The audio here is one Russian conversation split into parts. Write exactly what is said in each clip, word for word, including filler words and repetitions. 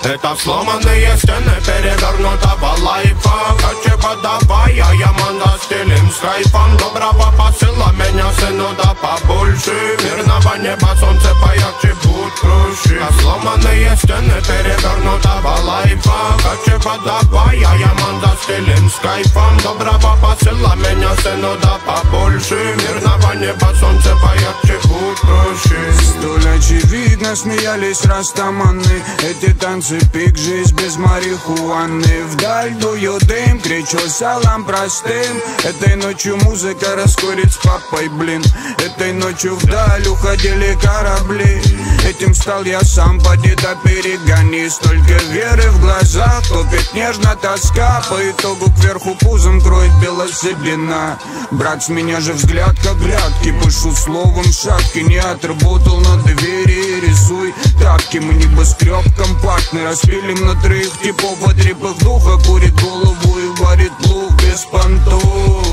Это сломанные стены перевернутого лайфа. Короче, подавай, а я манда стилем с кайфом. Доброго посыла меня, сыну, да побольше. Мирного неба, солнце поярче, будь круче. А сломанные стены перевернутого лайфа. Короче, подавай, а я манда стилем с кайфом. Доброго посыла меня, сыну, да побольше. Мирного неба, солнце поярче, будь круче. Столь очевидно смеялись растаманы. Эти танцы пик, жизнь без марихуаны. Вдаль дую дым, кричу салам простым. Этой ночью музыка раскурит с папой, блин. Этой ночью вдаль уходили корабли. Этим стал я сам, поди да перегони. Столько веры в глазах, топит нежно тоска. По итогу кверху пузом кроет белоседлина. Брат, с меня же взгляд как грядки. Пышу словом шапки, не отработал на двери. Рисуй тапки, мы небоскреб компактный. Распилим на троих типов от репых духа. Курит голову и варит плуг без понтов.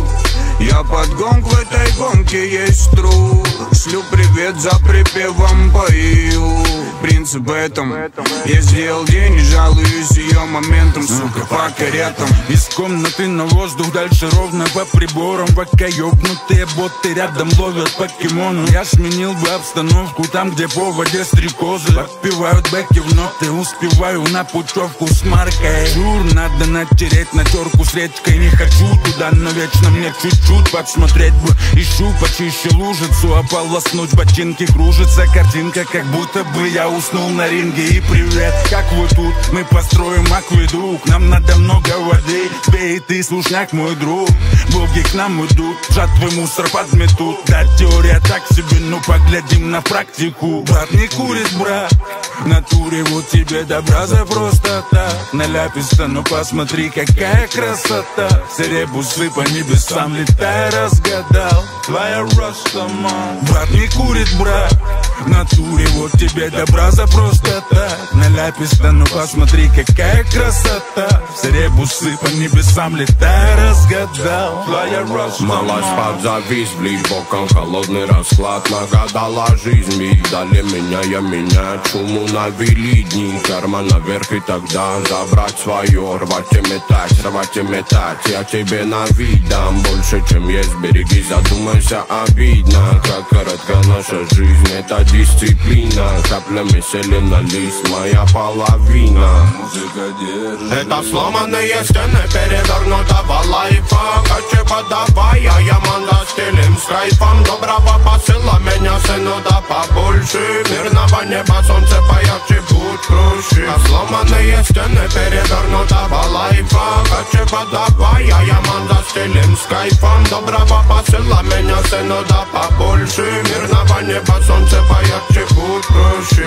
Я под гонг, в этой гонке есть труд. Шлю привет, за припевом пою. Принцип в этом. Я сделал день и жалуюсь ее моментом, сука, по каретам. Из комнаты на воздух, дальше ровно по приборам. Пока ёбнутые боты рядом ловят покемону. Я сменил бы обстановку там, где по воде стрекозы подпевают бэки в ноты. Успеваю на путевку с маркой. Жур, надо натереть на терку с речкой. Не хочу туда, но вечно мне чуть-чуть подсмотреть бы. Ищу почище лужицу, ополоснуть ботинки. Кружится картинка, как будто бы я уснул на ринге. И привет, как вы тут? Мы построим акведук. Нам надо много воды. Бей ты, слушняк, мой друг. Боги к нам идут, жатвы мусор подметут. Да, теория так себе, ну поглядим на практику. Брат не курит, брат. В натуре вот тебе добра за просто так. Наляписто, ну посмотри, какая красота. Все ребусы по небесам летая разгадал. Твоя растаман. Брат не курит, брат. В натуре вот тебе добра за просто так. Наляписто, ну посмотри, какая красота. Все ребусы по небесам летая разгадал. Твоя растаман. Малась подзавис, близ боком холодный расклад. Нагадала жизнь, видали меня, я меняю чуму. Навели дни, карма наверх, и тогда забрать свое. Рвать и метать, рвать и метать. Я тебе навидам больше, чем есть. Береги, задумайся, обидно. Как коротка наша жизнь, это дисциплина. Каплями сели на лист, моя половина. Музыка держит. Это сломанные стены перевернутого лайфа. Короче, подавай, а я манда стилем с кайфом. Доброго посыла меня, сыну, да побольше. Мирного неба, солнце поярче, будь круче. А сломанные стены перевернутого лайфа. Короче, подавай, а я манда стилем с кайфом. Доброго посыла меня, сыну, да побольше. Мирного неба, солнце поярче, будь круче.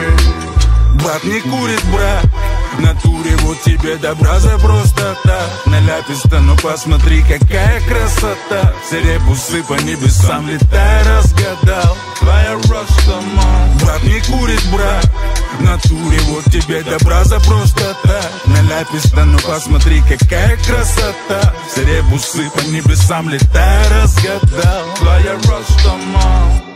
Брат не курит, брат. В натуре вот тебе добра за просто так. Наляписто, ну посмотри, какая красота. Все ребусы по небесам летая разгадал. Твоя растаман. Брат не курит, брат. В натуре вот тебе добра за просто так. Наляписто, ну посмотри, какая красота. Все ребусы по небесам летая разгадал. Твоя растаман.